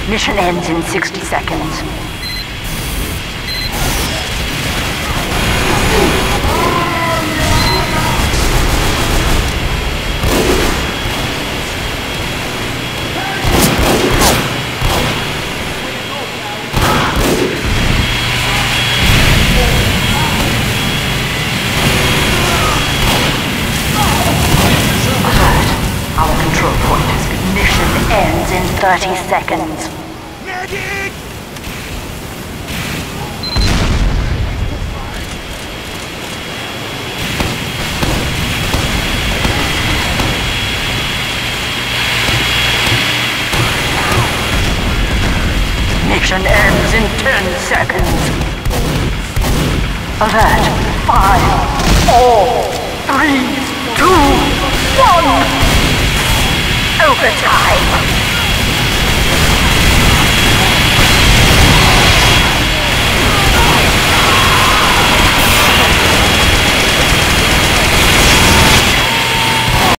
Mission ends in 60 seconds. Our control point has been. Mission ends in 30 seconds. Medic! Mission ends in 10 seconds. Alert. 5, 4, 3, 2, 1. Overtime.